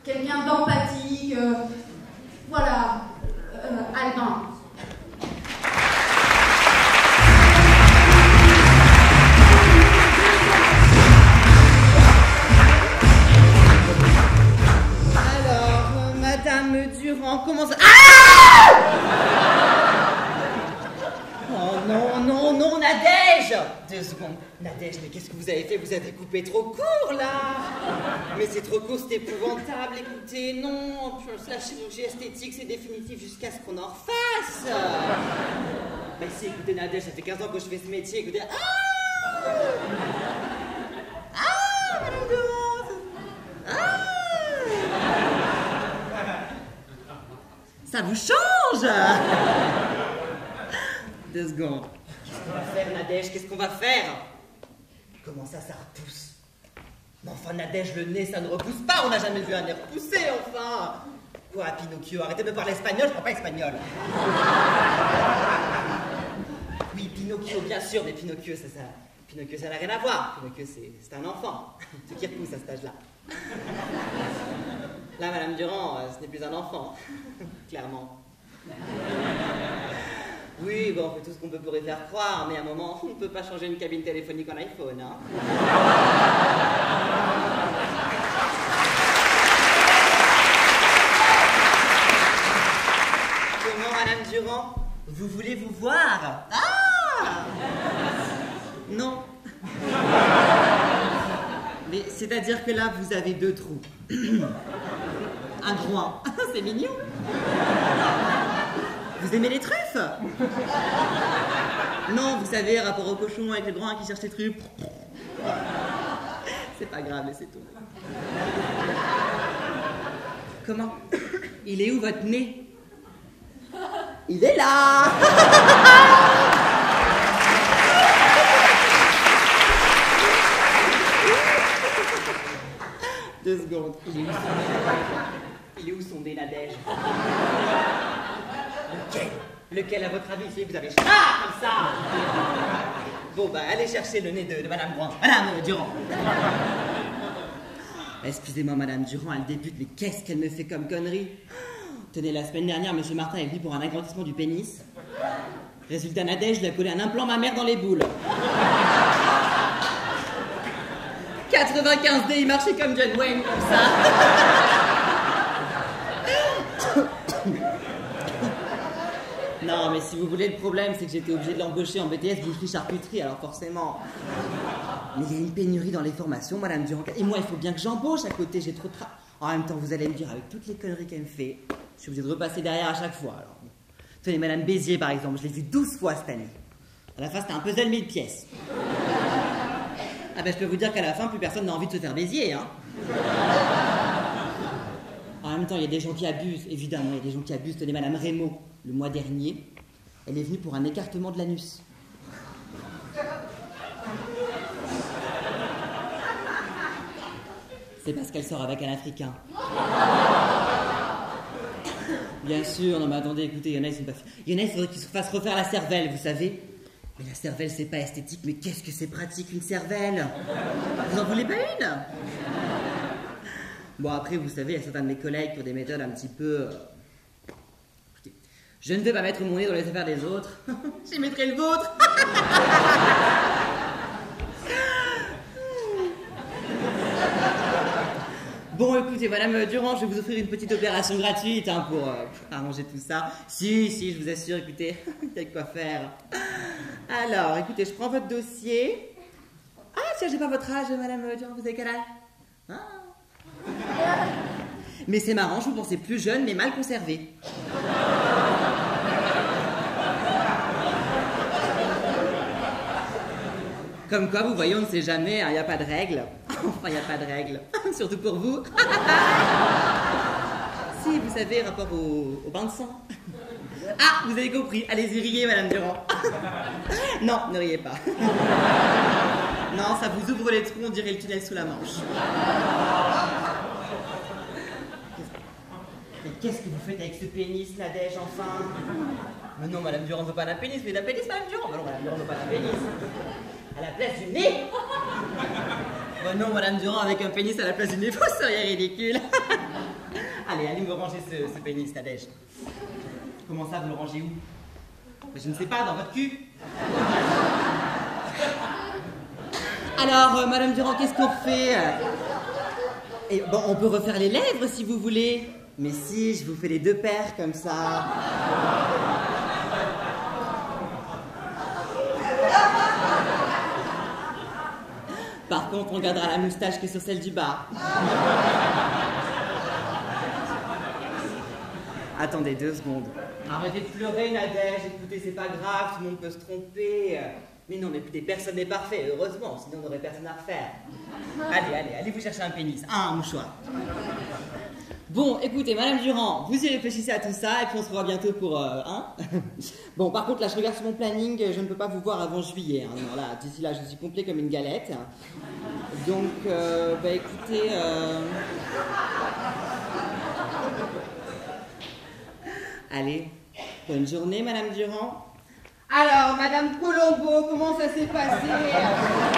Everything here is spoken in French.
quelqu'un d'empathique, voilà, Albin. Alors, Madame Durand, comment ça... Ah! Oh non, non, non, Nadège! 2 secondes. Nadège, mais qu'est-ce que vous avez fait? Vous avez coupé trop court, là! Mais c'est trop court, c'est épouvantable. Écoutez, non, la chirurgie esthétique, c'est définitif jusqu'à ce qu'on en refasse. Mais si, écoutez, Nadège, ça fait 15 ans que je fais ce métier, écoutez... Ah! Ah, Madame Durand! Ah! Ça vous change! 2 secondes. Qu'est-ce qu'on va faire, Nadège? Qu'est-ce qu'on va faire? Comment ça repousse? Mais enfin, Nadège, le nez, ça ne repousse pas. On n'a jamais vu un nez repousser, enfin. Quoi, Pinocchio? Arrêtez de parler espagnol, je parle pas espagnol. Oui, Pinocchio, bien sûr, mais Pinocchio, Pinocchio, ça n'a rien à voir. Pinocchio, c'est un enfant. Ce qui repousse à cet âge-là. Là, Madame Durand, ce n'est plus un enfant. Clairement. Oui, bon, on fait tout ce qu'on peut pour y faire croire, mais à un moment, on ne peut pas changer une cabine téléphonique en iPhone, hein. Comment, Madame Durand? Vous voulez vous voir? Ah! Non. Mais c'est-à-dire que là, vous avez 2 trous. Un groin. C'est mignon. Vous aimez les truffes? Non, vous savez, rapport au cochon avec le groin qui cherche les truffes. C'est pas grave, mais c'est tout. Comment? Il est où votre nez? Il est là! 2 secondes. Il est où son nez, Nadège? Lequel, à votre avis, si vous avez... Ah, comme ça! Bon, bah, allez chercher le nez de Madame Durand. Madame Durand. Excusez-moi, Madame Durand, elle débute, mais qu'est-ce qu'elle me fait comme connerie? Tenez, la semaine dernière, Monsieur Martin est venu pour un agrandissement du pénis. Résultat, Nadège lui a collé un implant mammaire dans les boules. 95D, il marchait comme John Wayne, comme ça. Non, mais si vous voulez, le problème, c'est que j'étais obligé de l'embaucher en BTS boucherie-charcuterie, alors forcément... Mais il y a une pénurie dans les formations, Madame Durand. Et moi, il faut bien que j'embauche à côté, j'ai trop de travail. En même temps, vous allez me dire, avec toutes les conneries qu'elle me fait, je suis obligé de repasser derrière à chaque fois, alors... Tenez, Madame Béziers, par exemple, je l'ai vue 12 fois cette année. À la fin, c'était un puzzle 1000 pièces. Ah ben, je peux vous dire qu'à la fin, plus personne n'a envie de se faire Béziers, hein. En même temps, il y a des gens qui abusent, évidemment, il y a des gens qui abusent. Tenez, Madame Rémaud, le mois dernier, elle est venue pour un écartement de l'anus. C'est parce qu'elle sort avec un Africain. Bien sûr, non mais attendez, écoutez, il y en a, il faudrait qu'ils se fassent refaire la cervelle, vous savez. Mais la cervelle, c'est pas esthétique, mais qu'est-ce que c'est pratique, une cervelle? Vous en voulez pas une? Bon, après, vous savez, il y a certains de mes collègues qui ont des méthodes un petit peu... Écoutez, je ne vais pas mettre mon nez dans les affaires des autres. J'y mettrai le vôtre. Bon, écoutez, Madame Durand, je vais vous offrir une petite opération gratuite hein, pour arranger tout ça. Si, je vous assure, écoutez, il y a de quoi faire. Alors, écoutez, je prends votre dossier. Ah, tiens, j'ai pas votre âge, Madame Durand, vous avez quel âge? Ah. Mais c'est marrant, je vous pensais plus jeune, mais mal conservé. Comme quoi, vous voyez, on ne sait jamais, il n'y a pas de règle. Enfin, il n'y a pas de règle. Surtout pour vous. Si, vous savez, rapport au bain de sang. Ah, vous avez compris. Allez-y, riez, Madame Durand. Non, ne riez pas. Non, ça vous ouvre les trous, on dirait le tunnel sous la Manche. Mais qu'est-ce que vous faites avec ce pénis, Nadège, enfin? Mais non, Madame Durand ne veut pas d'un pénis, mais d'un pénis, Madame Durand. Mais non, Madame Durand ne veut pas d'un pénis. À la place du nez. Bah non, Madame Durand, avec un pénis à la place du nez, vous seriez ridicule. Allez me ranger ce pénis, Nadège. Comment ça, vous le rangez où? Je ne sais pas, dans votre cul. Alors, Madame Durand, qu'est-ce qu'on fait? Et bon, on peut refaire les lèvres si vous voulez. Mais si, je vous fais les 2 paires comme ça. Par contre, on gardera la moustache que sur celle du bas. Attendez 2 secondes. Arrêtez de pleurer, Nadège. Écoutez, c'est pas grave, tout le monde peut se tromper. Mais non, mais écoutez, personne n'est parfait, heureusement, sinon on n'aurait personne à refaire. Allez vous chercher un pénis. Un mouchoir. Bon, écoutez, Madame Durand, vous y réfléchissez à tout ça, et puis on se revoit bientôt pour... Bon, par contre, là, je regarde sur mon planning, je ne peux pas vous voir avant juillet. Hein. Non, là, d'ici là, je suis complet comme une galette. Donc, écoutez... Allez, bonne journée, Madame Durand. Alors, Madame Colombo, comment ça s'est passé?